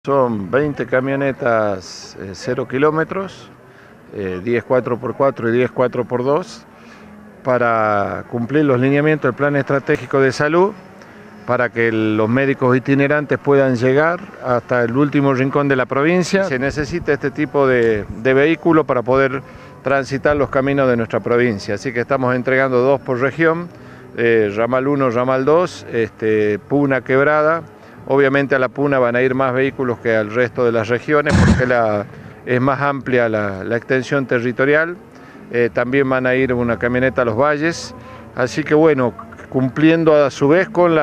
Son 20 camionetas 0 kilómetros, 10 4x4 y 10 4x2, para cumplir los lineamientos del plan estratégico de salud, para que los médicos itinerantes puedan llegar hasta el último rincón de la provincia. Se necesita este tipo de vehículo para poder transitar los caminos de nuestra provincia, así que estamos entregando 2 por región, ramal 1, ramal 2, Puna, Quebrada. Obviamente a la Puna van a ir más vehículos que al resto de las regiones porque es más amplia la extensión territorial. También van a ir una camioneta a los valles, así que bueno, cumpliendo a su vez con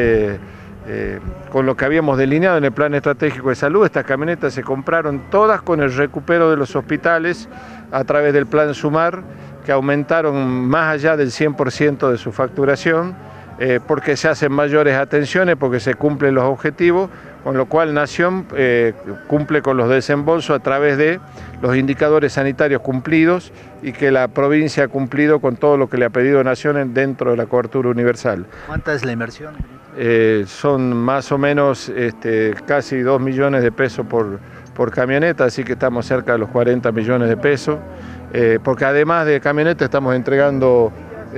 lo que habíamos delineado en el plan estratégico de salud. Estas camionetas se compraron todas con el recupero de los hospitales a través del plan Sumar, que aumentaron más allá del 100% de su facturación, porque se hacen mayores atenciones, porque se cumplen los objetivos, con lo cual Nación cumple con los desembolsos a través de los indicadores sanitarios cumplidos y que la provincia ha cumplido con todo lo que le ha pedido Nación dentro de la cobertura universal. ¿Cuánta es la inversión? Son más o menos casi 2 millones de pesos por camioneta, así que estamos cerca de los 40 millones de pesos, porque además de camioneta estamos entregando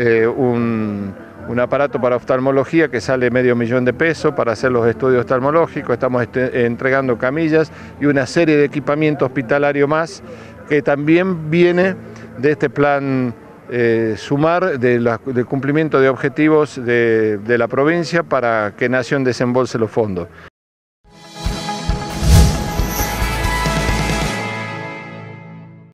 un aparato para oftalmología que sale $500,000 de pesos para hacer los estudios oftalmológicos. Estamos entregando camillas y una serie de equipamiento hospitalario más que también viene de este plan Sumar, del cumplimiento de objetivos de la provincia para que Nación desembolse los fondos.